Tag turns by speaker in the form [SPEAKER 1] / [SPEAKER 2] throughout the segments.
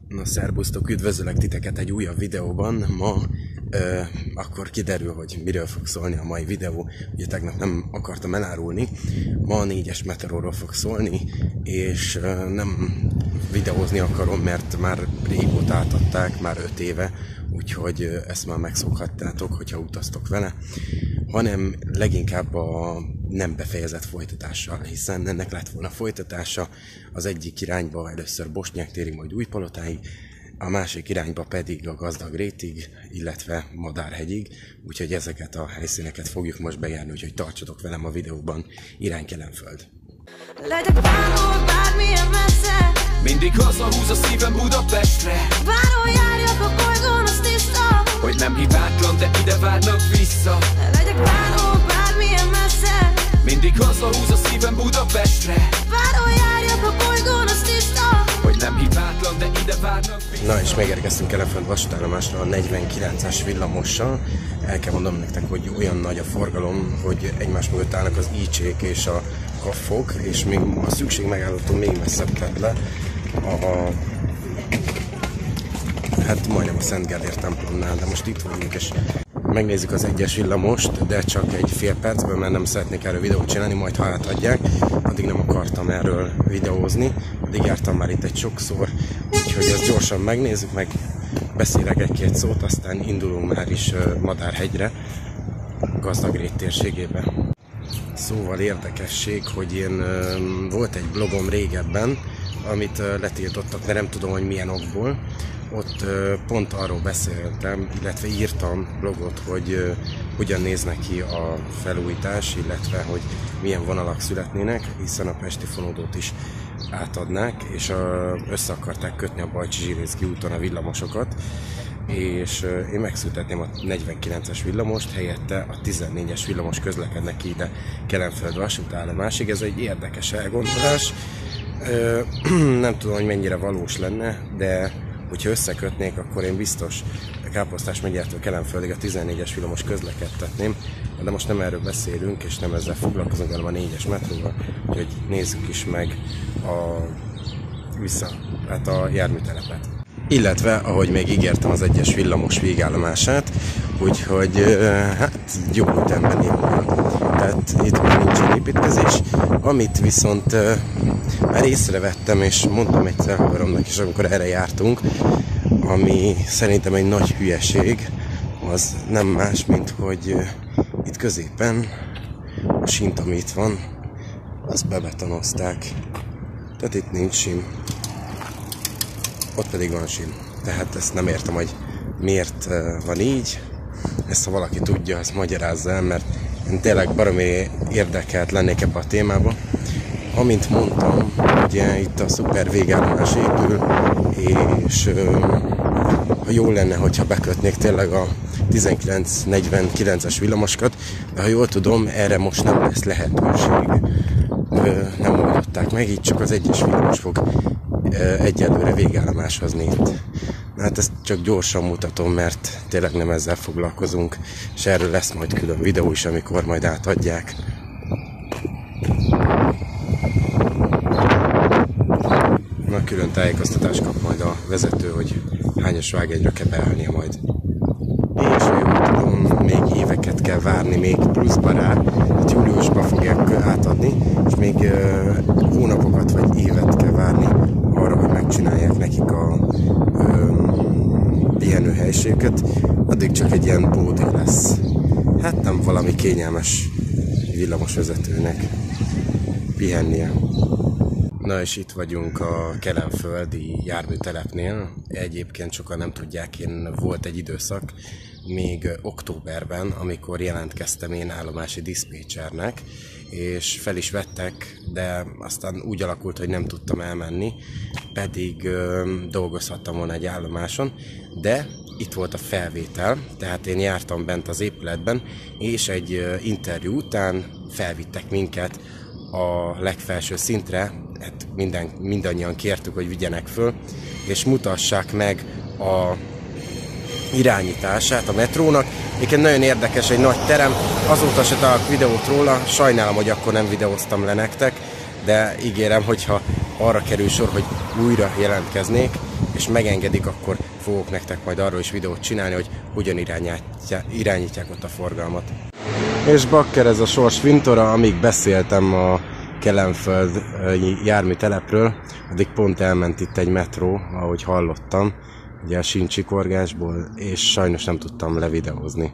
[SPEAKER 1] Na szerbusztok, üdvözöllek titeket egy újabb videóban. Ma akkor kiderül, hogy miről fog szólni a mai videó. Ugye tegnap nem akartam elárulni. Ma a 4-es Meteorról fog szólni, és nem videózni akarom, mert már régóta átadták, már 5 éve, úgyhogy ezt már megszokhattátok, hogyha utaztok vele, hanem leginkább a nem befejezett folytatással, hiszen ennek lett volna folytatása, az egyik irányba először Bosnyák térig, majd Újpalotáig, a másik irányba pedig a Gazdag rétig, illetve Madárhegyig, úgyhogy ezeket a helyszíneket fogjuk most bejárni, úgyhogy tartsatok velem a videóban. Irány Kelenföld.
[SPEAKER 2] Legyek bárhol, bármilyen messze,
[SPEAKER 3] mindig hazahúz a szívem Budapestre.
[SPEAKER 2] bárhol járjak a bolygón, az tiszta,
[SPEAKER 3] Hogy nem hibátlan, de ide várnak vissza.
[SPEAKER 2] legyek bárhol, bármilyen messze,
[SPEAKER 3] Mindig hazahúz a szívem Budapestre.
[SPEAKER 2] bárhol járjak a bolygón, az tiszta.
[SPEAKER 3] Hogy nem hibátlan, de ide várnak vissza.
[SPEAKER 1] Na és megérkeztünk Kelenföld vasútállomásra a 49-es villamossal. El kell mondanom nektek, hogy olyan nagy a forgalom, hogy egymás mögött állnak az ícsék és a kaffok, és még a szükség megállótól még messzebb tett le hát majdnem a Szent Gellért templomnál, de most itt vagyunk, és megnézzük az 1-es villamost, de csak egy fél percben, mert nem szeretnék erről videót csinálni, majd ha átadják, addig nem akartam erről videózni, addig jártam már itt egy sokszor, úgyhogy ezt gyorsan megnézzük, meg beszélek egy-két szót, aztán indulunk már is Madárhegyre, Gazdagrét térségébe. Szóval érdekesség, hogy én volt egy blogom régebben, amit letiltottak, de nem tudom, hogy milyen okból. Ott pont arról beszéltem, illetve írtam blogot, hogy hogyan néz neki a felújítás, illetve hogy milyen vonalak születnének, hiszen a pesti fonódót is átadnák, és össze akarták kötni a Bajcsi-Zsilinszky úton a villamosokat, és én megszüntetném a 49-es villamost, helyette a 14-es villamos közlekednek ki ide Kelenföld vasútállomásig. Ez egy érdekes elgondolás, nem tudom, hogy mennyire valós lenne, de hogyha összekötnék, akkor én biztos Káposztás megyértől Kelenföldig a 14-es villamos közlekedtetném, de most nem erről beszélünk, és nem ezzel foglalkozunk, hanem a 4-es metróval, úgyhogy nézzük is meg a járműtelepet. Illetve, ahogy még ígértem, az 1-es villamos végállomását, úgyhogy hát jó ütemben indul. Tehát itt már nincsen építkezés, amit viszont már észrevettem, és mondtam egyszer haveromnak is, amikor erre jártunk, ami szerintem egy nagy hülyeség, az nem más, mint hogy itt középen a sint, ami itt van, azt bebetonozták. Tehát itt nincs sim. Ott pedig van sim. Tehát ezt nem értem, hogy miért van így. Ezt ha valaki tudja, azt magyarázza el, mert én tényleg baromi érdekelt lennék ebbe a témába. Amint mondtam, ugye itt a szuper végállomás épül, és ha jó lenne, hogyha bekötnék tényleg a 1949-es villamosokat, de ha jól tudom, erre most nem lesz lehetőség. Nem oldották meg, így csak az 1-es villamos fog egyelőre végállomás hozni itt. Hát ezt csak gyorsan mutatom, mert tényleg nem ezzel foglalkozunk, és erről lesz majd külön videó is, amikor majd átadják. Na, külön tájékoztatást kap majd a vezető, hogy hányas vágányra kell beállnia majd. És ha jól tudom, még éveket kell várni, még pluszba rá, hát júliusban fogják átadni, és még hónapokat vagy évet kell várni arra, hogy megcsinálják nekik a pihenőhelyiséget, addig csak egy ilyen bódé lesz. Hát nem valami kényelmes villamosvezetőnek pihennie. Na és itt vagyunk a kelenföldi járműtelepnél. Egyébként sokan nem tudják, én volt egy időszak, még októberben, amikor jelentkeztem én állomási diszpécsernek, és fel is vettek, de aztán úgy alakult, hogy nem tudtam elmenni, pedig dolgozhattam volna egy állomáson, de itt volt a felvétel, tehát én jártam bent az épületben, és egy interjú után felvittek minket a legfelső szintre, hát mindannyian kértük, hogy vigyenek föl, és mutassák meg a irányítását a metrónak. Egyébként nagyon érdekes, egy nagy terem, azóta se találok videót róla, sajnálom, hogy akkor nem videóztam le nektek, de ígérem, hogyha arra kerül sor, hogy újra jelentkeznék, és megengedik, akkor fogok nektek majd arról is videót csinálni, hogy hogyan irányítják ott a forgalmat. És bakker ez a Sors Fintora, amíg beszéltem a Kelenföld járműtelepről, addig pont elment itt egy metró, ahogy hallottam, ugye a síncsikorgásból, és sajnos nem tudtam levideózni.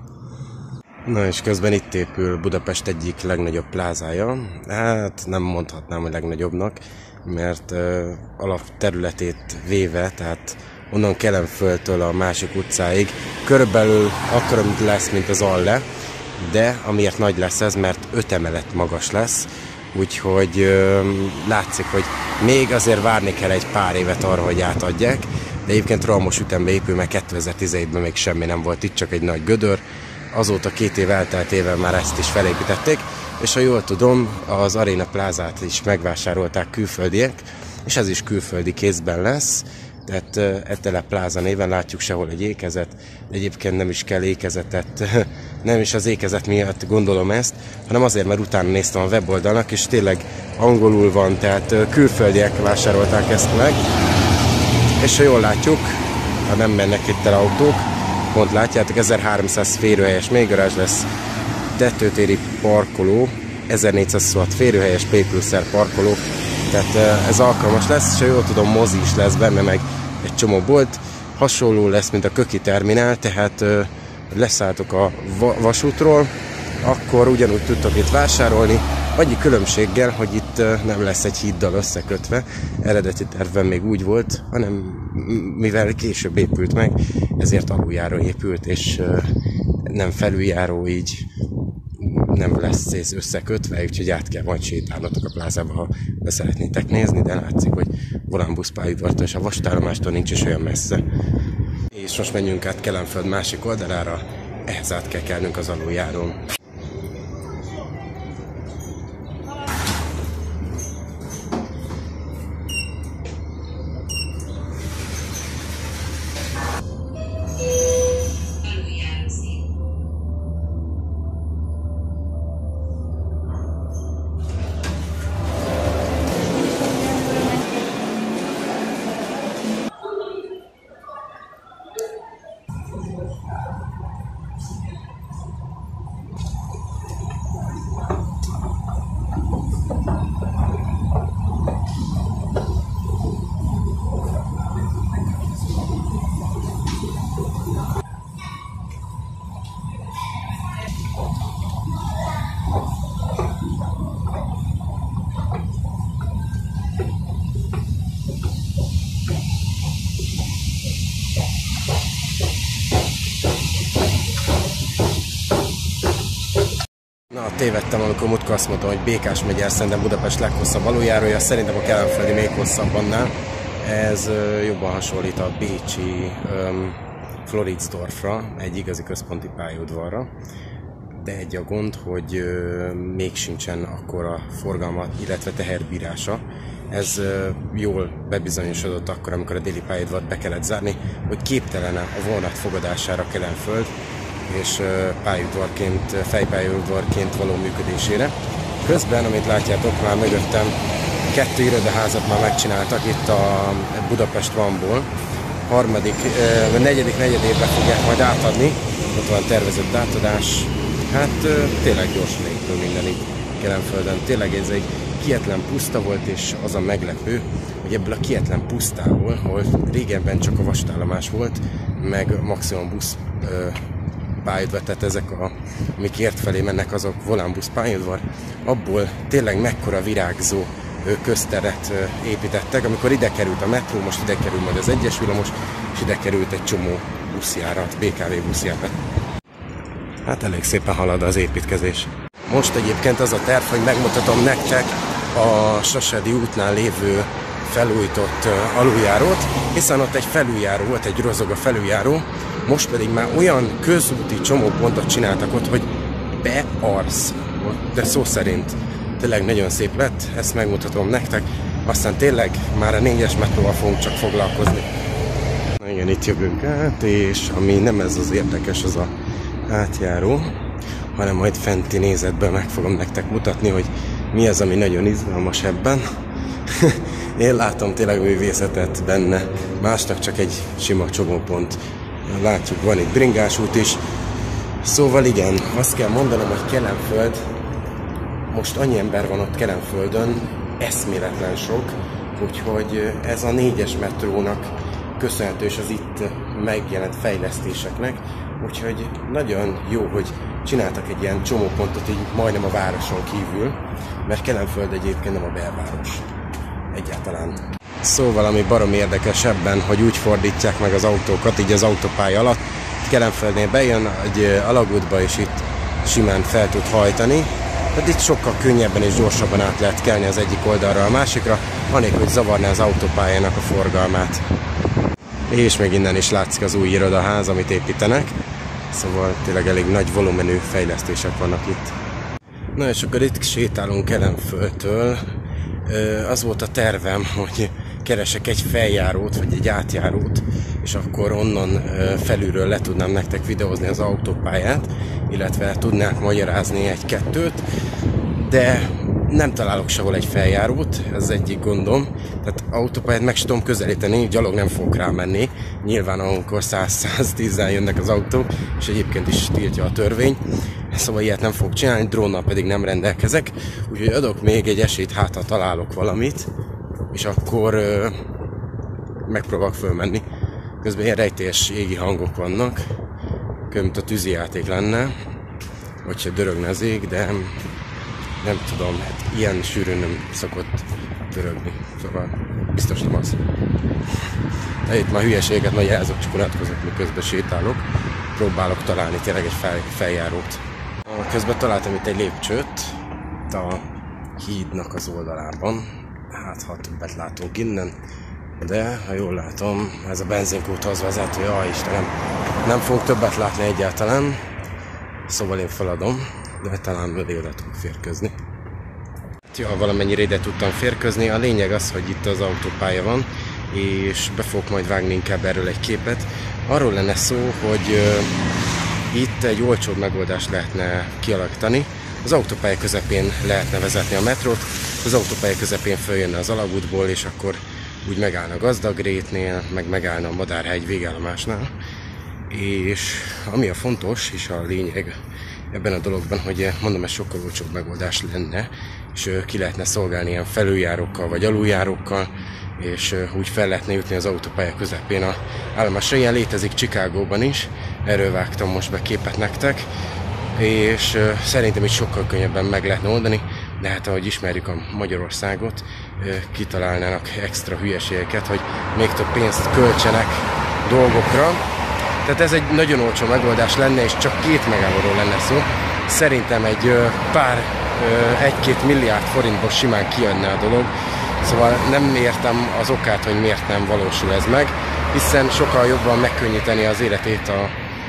[SPEAKER 1] Na és közben itt épül Budapest egyik legnagyobb plázája, hát nem mondhatnám, hogy legnagyobbnak, mert alapterületét véve, tehát onnan Kelenföldtől a másik utcáig körülbelül akkora lesz, mint az Alle, de amiért nagy lesz ez, mert 5 emelet magas lesz, úgyhogy látszik, hogy még azért várni kell egy pár évet arra, hogy átadják, de egyébként rohamos ütembe épül, mert 2017-ben még semmi nem volt itt, csak egy nagy gödör. Azóta 2 év elteltével már ezt is felépítették, és ha jól tudom, az Arena Plázát is megvásárolták külföldiek, és ez is külföldi kézben lesz, tehát Etele Pláza néven látjuk sehol egy ékezet, de egyébként nem is kell ékezetet, nem is az ékezet miatt gondolom ezt, hanem azért, mert utána néztem a weboldalnak, és tényleg angolul van, tehát külföldiek vásárolták ezt meg, és ha jól látjuk, ha nem mennek itt el autók, pont látjátok, 1300 férőhelyes mélygarázs lesz, tetőtéri parkoló, 1426 férőhelyes P+R parkoló, tehát ez alkalmas lesz, és ha jól tudom, mozi is lesz benne, meg egy csomó bolt, hasonló lesz, mint a Köki terminál, tehát leszálltok a vasútról, akkor ugyanúgy tudtok itt vásárolni, annyi különbséggel, hogy itt nem lesz egy híddal összekötve, eredeti tervben még úgy volt, hanem mivel később épült meg, ezért aluljáró épült, és nem felüljáró, így nem lesz ez összekötve, úgyhogy át kell majd sétálnotok a plázába, ha be szeretnétek nézni, de látszik, hogy Volánbusz pályaudvartól és a vasútállomástól nincs is olyan messze. És most menjünk át Kelenföld másik oldalára, ehhez át kell kelnünk az aluljárón. Tévedtem, amikor múltkor azt mondtam, hogy Békás megye szerintem Budapest leghosszabb aluljárója, szerintem a kelenföldi még hosszabb annál. Ez jobban hasonlít a bécsi Floridsdorfra, egy igazi központi pályaudvarra, de egy a gond, hogy még sincsen akkora forgalma, illetve teherbírása. Ez jól bebizonyosodott akkor, amikor a déli pályaudvart be kellett zárni, hogy képtelen a vonat fogadására Kelenföld, és fejpályaudvarként való működésére. Közben, amit látjátok már mögöttem, 2 irodaházat már megcsináltak itt a Budapest Vanból. Negyedik negyedévben fogják majd átadni, ott van tervezett átadás. Hát tényleg gyorsan épül minden itt Kelenföldön. Tényleg ez egy kietlen puszta volt, és az a meglepő, hogy ebből a kietlen pusztából, ahol régenben csak a vasútállomás volt, meg maximum busz pályaudvar, tehát ezek amik ért felé mennek, azok Volánbusz pályaudvar, abból tényleg mekkora virágzó közteret építettek. Amikor ide került a metró, most ide kerül majd az egyes villamos, és ide került egy csomó buszjárat, BKV buszjárat. Hát elég szépen halad az építkezés. Most egyébként az a terv, hogy megmutatom nektek a Sasadi útnál lévő felújított aluljárót, hiszen ott egy felüljáró volt, egy rozoga felüljáró, most pedig már olyan közúti csomópontot csináltak ott, hogy bearsz, de szó szerint tényleg nagyon szép lett, ezt megmutatom nektek, aztán tényleg már a 4-es metróval fogunk csak foglalkozni. Na igen, itt jövünk át, és ami nem ez az érdekes, az a átjáró, hanem majd fenti nézetből meg fogom nektek mutatni, hogy mi az, ami nagyon izgalmas ebben. Én látom tényleg művészetet benne, másnak csak egy sima csomópont. Látjuk, van itt bringás út is. Szóval igen, azt kell mondanom, hogy Kelenföld, most annyi ember van ott Kelenföldön, eszméletlen sok, úgyhogy ez a 4-es metrónak köszönhető és az itt megjelent fejlesztéseknek, úgyhogy nagyon jó, hogy csináltak egy ilyen csomópontot így majdnem a városon kívül, mert Kelenföld egyébként nem a belváros. Egyáltalán. Szóval ami baromi érdekes ebben, hogy úgy fordítják meg az autókat, így az autópálya alatt, Kelenföldnél bejön egy alagútba, és itt simán fel tud hajtani. Tehát itt sokkal könnyebben és gyorsabban át lehet kelni az egyik oldalra a másikra, anélkül, hogy zavarná az autópályának a forgalmát. És még innen is látszik az új irodaház, amit építenek. Szóval tényleg elég nagy volumenű fejlesztések vannak itt. Na és akkor itt sétálunk Kelenföldtől. Az volt a tervem, hogy keresek egy feljárót, vagy egy átjárót, és akkor onnan felülről le tudnám nektek videózni az autópályát, illetve tudnák magyarázni egy-kettőt, de nem találok sehol egy feljárót, ez egyik gondom. Tehát autópályát meg sem tudom közelíteni, gyalog nem fogok rámenni. Nyilván amikor 100-110-en jönnek az autók, és egyébként is tiltja a törvény. Szóval ilyet nem fogok csinálni, drónnal pedig nem rendelkezek. Úgyhogy adok még egy esélyt, hát ha találok valamit, és akkor megpróbálok fölmenni. Közben ilyen rejtélyes égi hangok vannak, mint a tűzijáték lenne, vagy se dörögne az ég, de nem tudom, hát ilyen sűrűn nem szokott dörögni, szóval biztos nem az. De itt már hülyeséget magyarázok, csak unatkozok, miközben sétálok. Próbálok találni tényleg egy feljárót. Közben találtam itt egy lépcsőt a hídnak az oldalában. Hát ha többet látunk innen, de ha jól látom, ez a benzinkúthoz vezető, jaj Istenem, nem fogok többet látni egyáltalán. Szóval én feladom, de talán oda tudok férkőzni. Ja, valamennyire ide tudtam férkőzni. A lényeg az, hogy itt az autópálya van, és be fogok majd vágni inkább erről egy képet. Arról lenne szó, hogy itt egy olcsóbb megoldást lehetne kialakítani. Az autópálya közepén lehetne vezetni a metrót, az autópálya közepén följönne az alagútból, és akkor úgy megállna a Gazdagrétnél, meg megállna a Madárhegy végállomásnál. És ami a fontos, és a lényeg ebben a dologban, hogy mondom, ez sokkal olcsóbb megoldás lenne, és ki lehetne szolgálni ilyen felüljárókkal vagy aluljárókkal, és úgy fel lehetne jutni az autópálya közepén a állomásra. Ilyen létezik Chicagóban is, erről vágtam most be képet nektek, és szerintem is sokkal könnyebben meg lehetne oldani, de hát ahogy ismerjük a Magyarországot, kitalálnának extra hülyeségeket, hogy még több pénzt költsenek dolgokra. Tehát ez egy nagyon olcsó megoldás lenne, és csak 2 megállóról lenne szó. Szerintem egy pár, 1-2 milliárd forintból simán kijönne a dolog. Szóval nem értem az okát, hogy miért nem valósul ez meg, hiszen sokkal jobban megkönnyíteni az életét a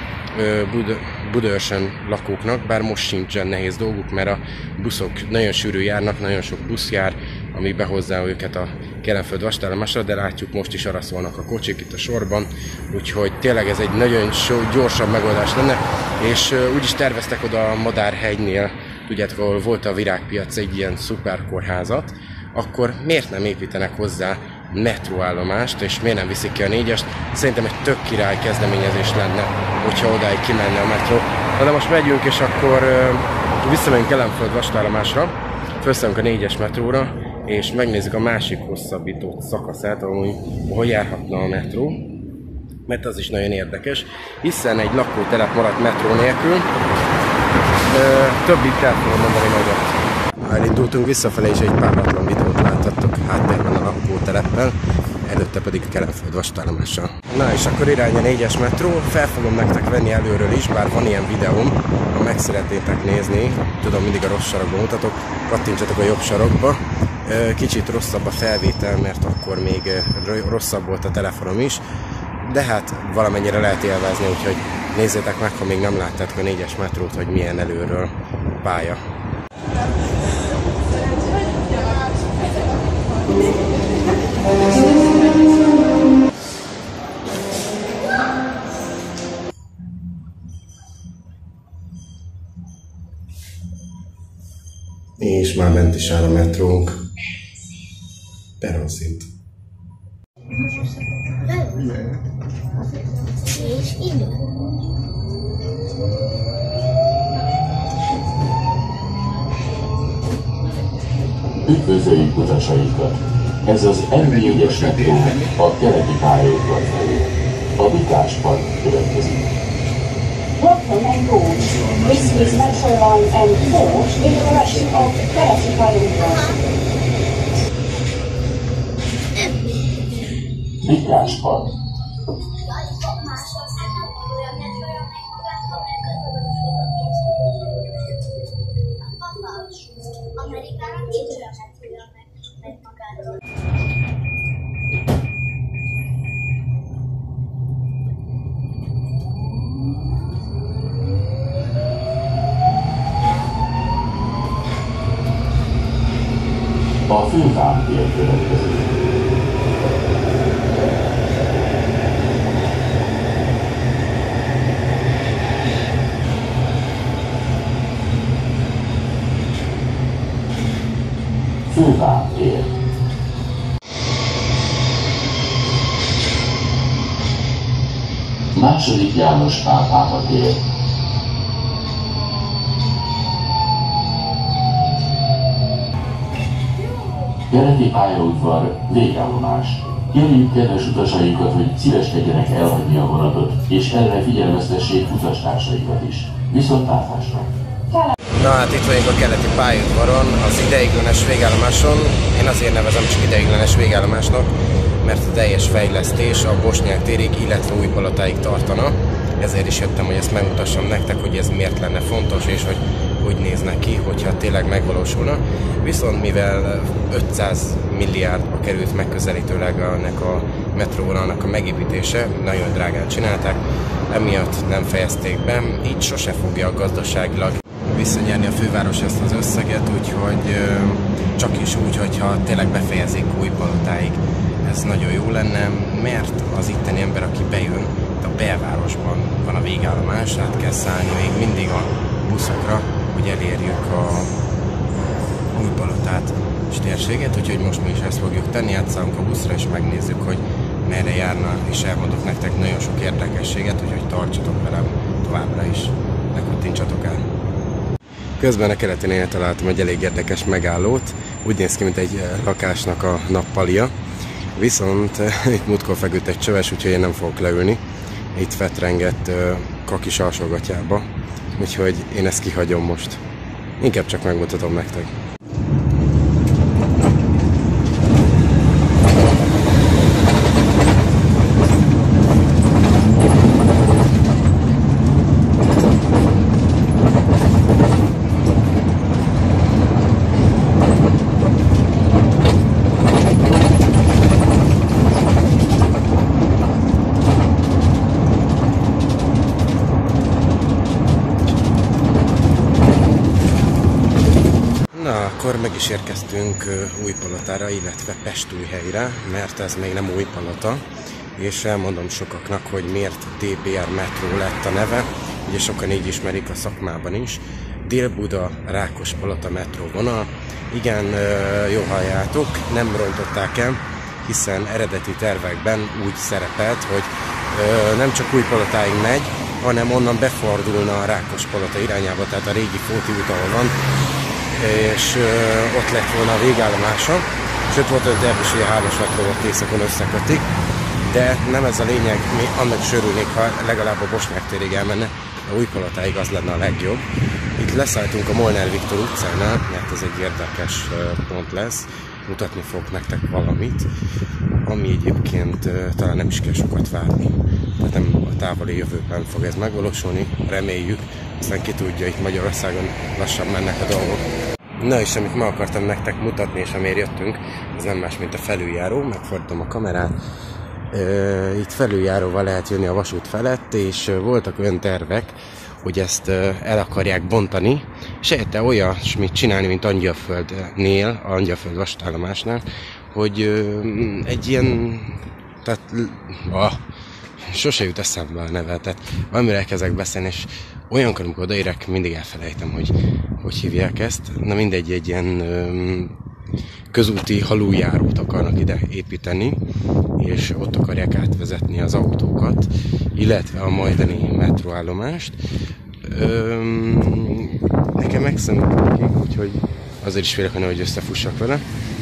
[SPEAKER 1] Budaörsön lakóknak, bár most sincsen nehéz dolguk, mert a buszok nagyon sűrű járnak, nagyon sok busz jár, ami behozza őket a Kelenföld vasútállomásra, de látjuk, most is arra szólnak a kocsik itt a sorban, úgyhogy tényleg ez egy nagyon gyorsabb megoldás lenne, és úgy is terveztek oda a Madárhegynél, tudjátok, ahol volt a Virágpiac, egy ilyen szuperkórházat, akkor miért nem építenek hozzá metróállomást, és miért nem viszik ki a 4-est? Szerintem egy tök király kezdeményezés lenne, hogyha odáig kimenne a metró. De most megyünk, és akkor visszamegyünk Kelenföld vasútállomásra, felszállunk a 4-es metróra, és megnézzük a másik hosszabbított szakaszát, ahol járhatna a metró, mert az is nagyon érdekes, hiszen egy lakótelep maradt metró nélkül. Többit el fogom mondani nagyot. Elindultunk visszafelé, és egy páratlan videót láthattok háttérben a lakóteleppel, előtte pedig a Kelenföld vasútállomással. Na és akkor irány a 4-es metró, fel fogom nektek venni előről is, bár van ilyen videóm, ha meg szeretnétek nézni, tudom, mindig a rossz sarokba mutatok, kattintsatok a jobb sarokba. Kicsit rosszabb a felvétel, mert akkor még rosszabb volt a telefonom is, de hát valamennyire lehet élvezni, úgyhogy nézzétek meg, ha még nem láttátok a 4-es metrót, hogy milyen előről a pálya. És már bent is áll a metrónk. Peronszint.
[SPEAKER 4] És idő.
[SPEAKER 5] Üdvözöljük utasaikat! Ez az M4-es metró a keleti pályaudvar felé. A Mikás Park következik.
[SPEAKER 6] Welcome and board. This is Metro Line M4 in the direction of Keleti pályaudvar.
[SPEAKER 5] Mikás Park. A Fővám tér következik. Fővám tér. Második János Pál pápa tér. Keleti pályaudvar végállomás. Kérjük kedves utasainkat, hogy szíveskedjenek elhagyni a vonatot, és erre figyelmeztessék utastársaikat is. Viszontlátásra!
[SPEAKER 1] Na hát itt vagyunk a keleti pályaudvaron, az ideiglenes végállomáson. Én azért nevezem csak ideiglenes végállomásnak, mert a teljes fejlesztés a Bosnyák térig, illetve Újpalotáig tartana. Ezért is jöttem, hogy ezt megmutassam nektek, hogy ez miért lenne fontos, és hogy úgy nézne ki, hogyha tényleg megvalósulna. Viszont mivel 500 milliárdba került megközelítőleg ennek a metróvonalnak a megépítése, nagyon drágán csinálták, emiatt nem fejezték be, így sose fogja gazdaságilag visszanyerni a főváros ezt az összeget, úgyhogy csak is úgy, hogyha tényleg befejezik Újpalotáig. Ez nagyon jó lenne, mert az itteni ember, aki bejön, a belvárosban van a végállomás, át kell szállni még mindig a buszokra, hogy elérjük a Újpalotát és térséget, úgyhogy most mi is ezt fogjuk tenni, átszállunk a buszra és megnézzük, hogy merre járna, és elmondok nektek nagyon sok érdekességet, úgyhogy tartsatok velem továbbra is, ne kattintsatok el. Közben a keletinél találtam egy elég érdekes megállót, úgy néz ki, mint egy lakásnak a nappalja, viszont itt múltkor feküdt egy csöves, úgyhogy én nem fogok leülni. Itt fetrengett kakis alsógatjába, úgyhogy én ezt kihagyom most. Inkább csak megmutatom nektek. Akkor meg is érkeztünk Újpalotára, illetve Pestújhelyre, mert ez még nem Újpalota, és elmondom sokaknak, hogy miért DPR metró lett a neve, ugye sokan így ismerik a szakmában is. Dél-Buda Rákospalota metróvonal. Igen, jó halljátok, nem rontották el, hiszen eredeti tervekben úgy szerepelt, hogy nem csak Újpalotáig megy, hanem onnan befordulna a Rákospalota irányába, tehát a régi Fóti út, ahol van, és ott lett volna a végállomása, és ott volt a terv is, hogy a 3-as metrót északon összekötik, de nem ez a lényeg, mi annak is örülnék, ha legalább a Bosnyák térig elmenne, a Újpalotáig az lenne a legjobb. Itt leszálltunk a Molnár Viktor utcánál, mert ez egy érdekes pont lesz, mutatni fogok nektek valamit, ami egyébként talán nem is kell sokat várni. Tehát nem a távoli jövőben fog ez megvalósulni, reméljük, aztán ki tudja, itt Magyarországon lassan mennek a dolgok. Na és amit ma akartam nektek mutatni, és amiért jöttünk, ez nem más, mint a felüljáró, megfordítom a kamerát. Itt felüljáróval lehet jönni a vasút felett, és voltak olyan tervek, hogy ezt el akarják bontani, és helyette olyasmit csinálni, mint Angyalföldnél, Angyalföld vasútállomásnál, hogy egy ilyen, tehát sose jut eszembe a neve, tehát valamire elkezdek beszélni, és olyankor, amikor odaérek, mindig elfelejtem, hogy hívják ezt. Na mindegy, egy ilyen közúti haluljárót akarnak ide építeni, és ott akarják átvezetni az autókat, illetve a majdani metróállomást. Nekem megszemültünk, úgyhogy azért is félek, hogy összefussak vele.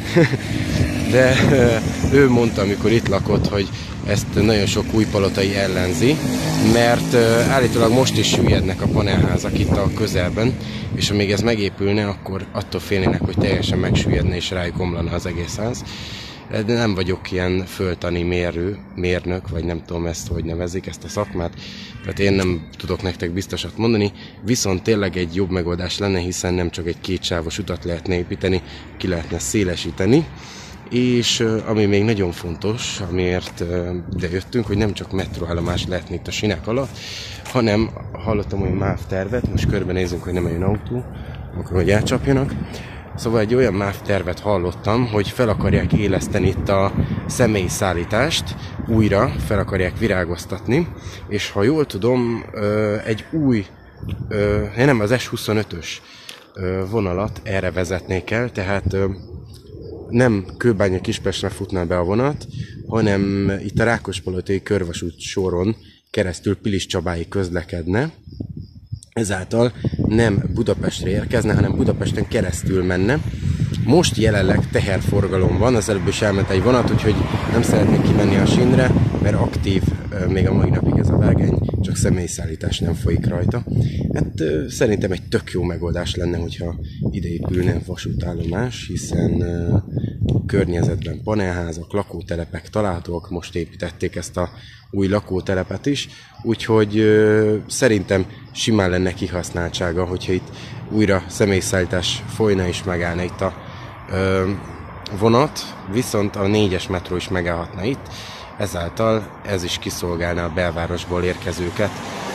[SPEAKER 1] De ő mondta, amikor itt lakott, hogy ezt nagyon sok újpalotai ellenzi, mert állítólag most is süllyednek a panelházak itt a közelben, és ha még ez megépülne, akkor attól félnének, hogy teljesen megsüllyedne és rájuk omlana az egész ház. De nem vagyok ilyen földtani mérnök, vagy nem tudom ezt, hogy nevezik ezt a szakmát, tehát én nem tudok nektek biztosat mondani, viszont tényleg egy jobb megoldás lenne, hiszen nem csak egy kétsávos utat lehetne építeni, ki lehetne szélesíteni, és ami még nagyon fontos, amiért ide jöttünk, hogy nem csak metróállomás lehetne itt a sinek alatt, hanem hallottam olyan MÁV tervet, most körbenézünk, hogy nem olyan autó, akkor hogy elcsapjanak. Szóval egy olyan MÁV tervet hallottam, hogy fel akarják éleszteni itt a személyszállítást, újra fel akarják virágoztatni, és ha jól tudom, egy új, nem az S25-ös vonalat erre vezetnék el, tehát nem Kőbánya-Kispestre futna be a vonat, hanem itt a Rákospalotai körvasút soron keresztül Piliscsabáig közlekedne. Ezáltal nem Budapestre érkezne, hanem Budapesten keresztül menne. Most jelenleg teherforgalom van, az előbb is elment egy vonat, úgyhogy nem szeretnék kimenni a sínre, mert aktív még a mai napig ez a vágány, csak személyszállítás nem folyik rajta. Hát szerintem egy tök jó megoldás lenne, hogyha ide épülne vasútállomás, hiszen környezetben panelházak, lakótelepek találhatók, most építették ezt a új lakótelepet is, úgyhogy szerintem simán lenne kihasználtsága, hogyha itt újra személyszállítás folyna és megállna itt a vonat, viszont a 4-es metró is megállhatna itt, ezáltal ez is kiszolgálná a belvárosból érkezőket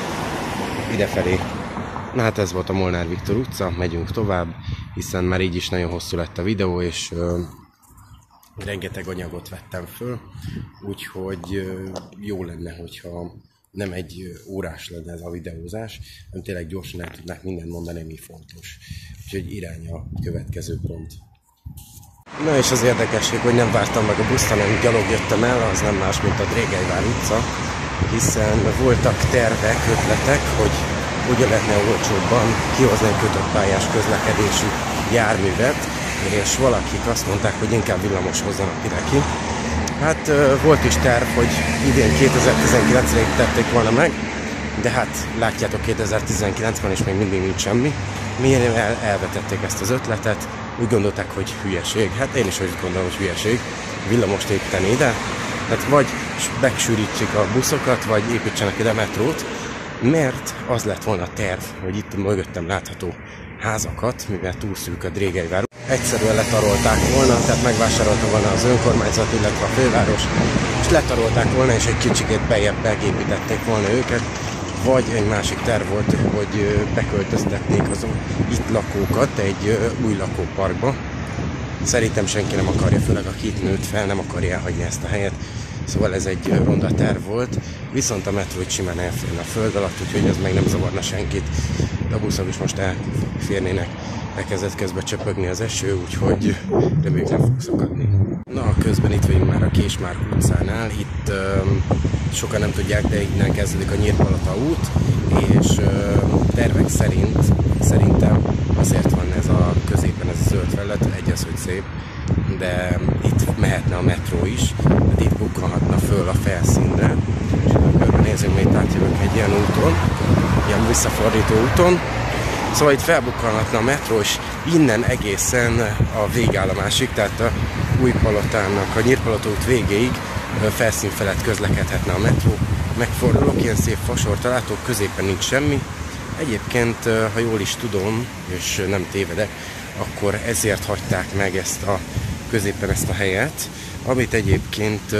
[SPEAKER 1] idefelé. Na hát ez volt a Molnár Viktor utca, megyünk tovább, hiszen már így is nagyon hosszú lett a videó, és rengeteg anyagot vettem föl, úgyhogy jó lenne, hogyha nem egy órás lenne ez a videózás, hanem tényleg gyorsan el tudnák mindent mondani, mi fontos. Úgyhogy irány a következő pont. Na és az érdekesség, hogy nem vártam meg a buszt, hanem gyalog jöttem el, az nem más, mint a Drégelyvár utca, hiszen voltak tervek, ötletek, hogy hogyan lehetne olcsóbban kihozni egy kötött pályás közlekedésű járművet, és valakik azt mondták, hogy inkább villamos hozzanak ide ki. Hát volt is terv, hogy idén 2019-re tették volna meg, de hát látjátok 2019-ben és még mindig nincs semmi. Miért elvetették ezt az ötletet, úgy gondolták, hogy hülyeség. Hát én is úgy gondolom, hogy hülyeség villamost építeni ide. Hát vagy megsűrítsék a buszokat, vagy építsenek ide metrót, mert az lett volna a terv, hogy itt mögöttem látható házakat, mivel túl szűk a Drégelyvár. Egyszerűen letarolták volna, tehát megvásárolta volna az önkormányzat, illetve a főváros, és letarolták volna, és egy kicsikét beljebb megépítették volna őket, vagy egy másik terv volt, hogy beköltöztetnék az itt lakókat egy új lakóparkba. Szerintem senki nem akarja, főleg aki itt nőtt fel, nem akarja elhagyni ezt a helyet, szóval ez egy ronda terv volt, viszont a metró simán elférne a föld alatt, úgyhogy ez meg nem zavarna senkit, de a buszok is most elférnének. Elkezdett közben csöpögni az eső, úgyhogy reméljük nem fog szakadni. Na, közben itt vagyunk már a Késmárk utcánál, itt sokan nem tudják, de innen kezdődik a Nyírpalota út, és tervek szerint, szerintem azért van ez a középen ez a zöld felület, egyes, hogy szép, de itt mehetne a metró is, de itt bukkanhatna föl a felszínre, és körbenézünk, még átjövünk egy ilyen úton, ilyen visszafordító úton. Szóval itt felbukkanhatna a metró, és innen egészen a végállomásig, tehát a Újpalotának, a Nyírpalota út végéig felszín felett közlekedhetne a metró. Megfordulok, ilyen szép fasort találtok, középen nincs semmi. Egyébként, ha jól is tudom, és nem tévedek, akkor ezért hagyták meg középen ezt a helyet, amit egyébként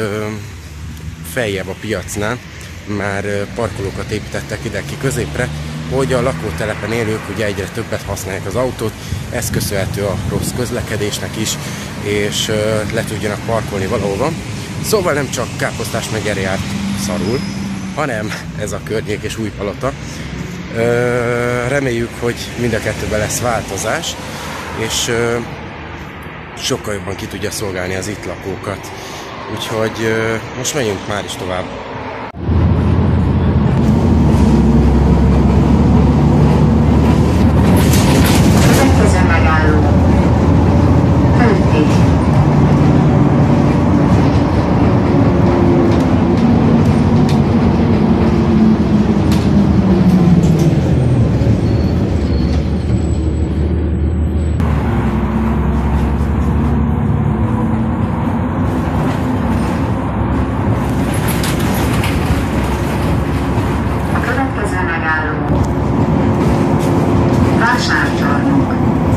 [SPEAKER 1] feljebb a piacnál már parkolókat építettek ide ki középre, hogy a lakótelepen élők ugye egyre többet használják az autót, ez köszönhető a rossz közlekedésnek is, és le tudjanak parkolni valahova. Szóval nem csak Káposztás megyere járt szarul, hanem ez a környék és Újpalota. Reméljük, hogy mind a kettőben lesz változás, és sokkal jobban ki tudja szolgálni az itt lakókat. Úgyhogy most megyünk már is tovább.
[SPEAKER 6] Következő megálló. Földig. A következő megálló. Vásárcsarnok.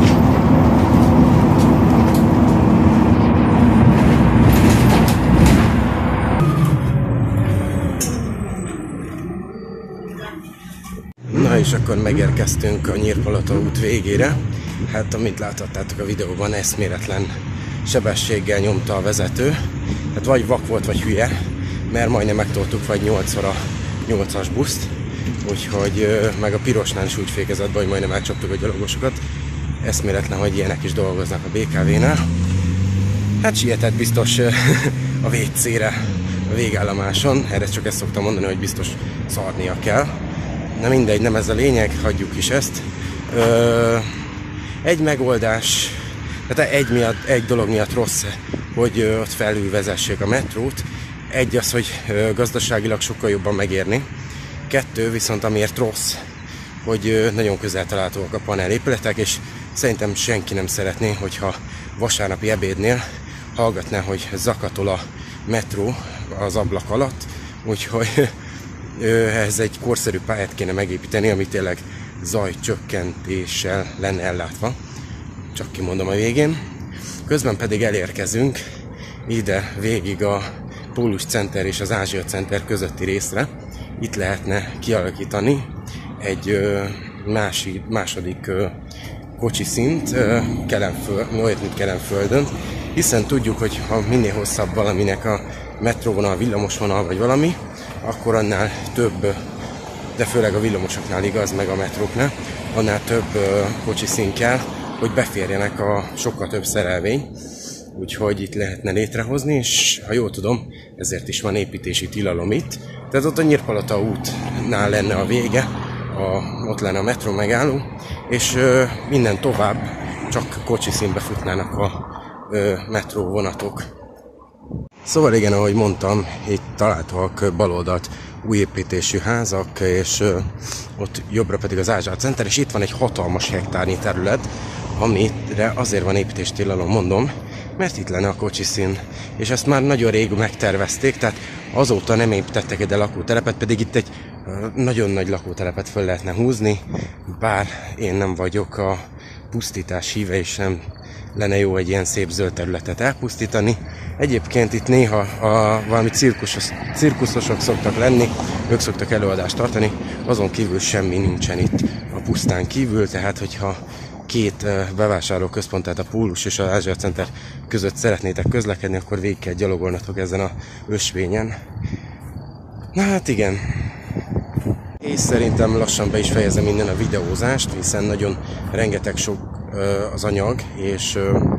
[SPEAKER 1] Na és akkor megérkeztünk a Nyírpalota út végére. Hát amit láthattátok a videóban, eszméletlen sebességgel nyomta a vezető. Hát vagy vak volt, vagy hülye, mert majdnem megtoltuk vagy 8-szor a 8-as buszt. Úgyhogy meg a pirosnál is úgy fékezett be, hogy majdnem elcsaptuk a gyalogosokat. Eszméletlen, hogy ilyenek is dolgoznak a BKV-nál. Hát sietett biztos a WC-re a végállomáson. Erre csak ezt szoktam mondani, hogy biztos szarnia kell. Na mindegy, nem ez a lényeg, hagyjuk is ezt. Egy megoldás, tehát egy dolog miatt rossz, hogy ott felülvezessék a metrót. Egy az, hogy gazdaságilag sokkal jobban megérni. Kettő viszont amiért rossz, hogy nagyon közel találhatóak a panelépületek, és szerintem senki nem szeretné, hogyha vasárnapi ebédnél hallgatná, hogy zakatol a metró az ablak alatt. Úgyhogy ehhez egy korszerű pályát kéne megépíteni, ami tényleg zajcsökkentéssel lenne ellátva. Csak kimondom a végén. Közben pedig elérkezünk ide végig a Pólus Center és az Ázsia Center közötti részre. Itt lehetne kialakítani egy második kocsiszint olyat, mint Kelenföldön, hiszen tudjuk, hogy ha minél hosszabb valaminek a metróvonal, villamosvonal vagy valami, akkor annál több, de főleg a villamosoknál igaz, meg a metróknál, annál több kocsiszín kell, hogy beférjenek a sokkal több szerelvény. Úgyhogy itt lehetne létrehozni, és ha jól tudom, ezért is van építési tilalom itt. Tehát ott a Nyírpalota útnál lenne a vége, ott lenne a metró megálló, és minden tovább csak kocsiszínbe futnának a metró vonatok. Szóval igen, ahogy mondtam, itt találtak baloldalt új építésű házak, és ott jobbra pedig az Ázsia Center, és itt van egy hatalmas hektárnyi terület, amire azért van építéstilalom, mondom, mert itt lenne a kocsiszín, és ezt már nagyon rég megtervezték, tehát azóta nem építettek ide lakótelepet, pedig itt egy nagyon nagy lakótelepet föl lehetne húzni, bár én nem vagyok a pusztítás híve, és nem lenne jó egy ilyen szép zöld területet elpusztítani. Egyébként itt néha valami cirkuszosok szoktak lenni, ők szoktak előadást tartani, azon kívül semmi nincsen itt a pusztán kívül, tehát hogyha két bevásárlóközpont, tehát a Pólus és az Ázsia Center között szeretnétek közlekedni, akkor végig kell gyalogolnatok ezen a ösvényen. Na hát igen. És szerintem lassan be is fejezem innen a videózást, hiszen nagyon rengeteg sok az anyag, és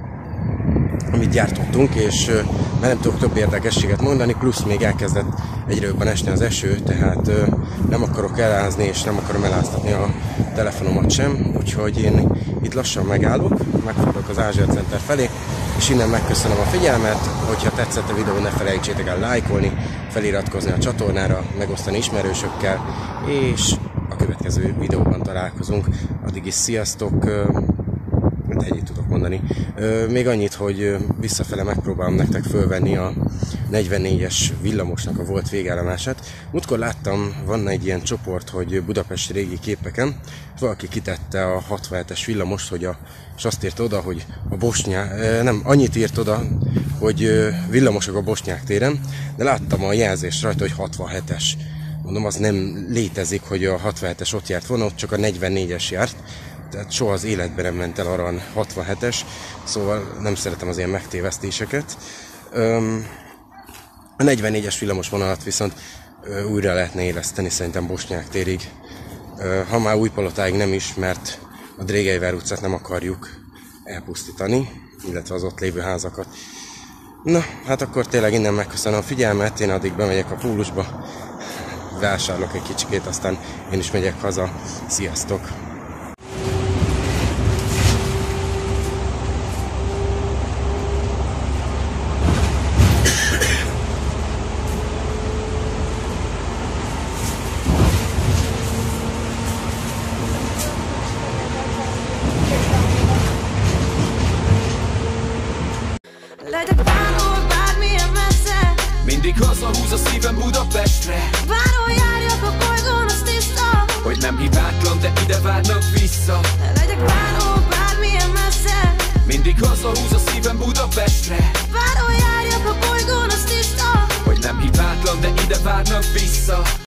[SPEAKER 1] amit gyártottunk, és már nem tudok több érdekességet mondani, plusz még elkezdett egyre jobban esni az eső, tehát nem akarok elázni, és nem akarom eláztatni a telefonomat sem, úgyhogy én itt lassan megállok, megfordulok az Ázsia Center felé, és innen megköszönöm a figyelmet, hogyha tetszett a videó, ne felejtsétek el lájkolni, feliratkozni a csatornára, megosztani ismerősökkel, és a következő videóban találkozunk. Addig is sziasztok! Ennyit tudok mondani. Még annyit, hogy visszafele megpróbálom nektek fölvenni a 44-es villamosnak a volt végállomását. Múltkor láttam, van egy ilyen csoport, hogy Budapest régi képeken, valaki kitette a 67-es villamost, és azt írt oda, hogy a annyit írt oda, hogy villamosok a Bosnyák téren, de láttam a jelzést rajta, hogy 67-es. Mondom, az nem létezik, hogy a 67-es ott járt volna, ott csak a 44-es járt. Tehát soha az életben nem ment el arra a 67-es, szóval nem szeretem az ilyen megtévesztéseket. A 44-es villamos vonalat viszont újra lehetne éleszteni szerintem Bosnyák térig. Ha már Újpalotáig nem is, mert a Drégelyvár utcát nem akarjuk elpusztítani. illetve az ott lévő házakat. Na, hát akkor tényleg innen megköszönöm a figyelmet, én addig bemegyek a pólusba, vásárolok egy kicsikét, aztán én is megyek haza. Sziasztok!
[SPEAKER 2] Legyek bánol bármilyen messze,
[SPEAKER 3] Mindig hazahúz a szívem Budapestre.
[SPEAKER 2] bárhol járjak a bolygón, az tiszta.
[SPEAKER 3] Hogy nem hibátlan, de ide várnak vissza.
[SPEAKER 2] Legyek bánol bármilyen messze,
[SPEAKER 3] Mindig hazahúz a szívem Budapestre.
[SPEAKER 2] bárhol járjak a bolygón, az tiszta.
[SPEAKER 3] Hogy nem hibátlan, de ide várnak vissza.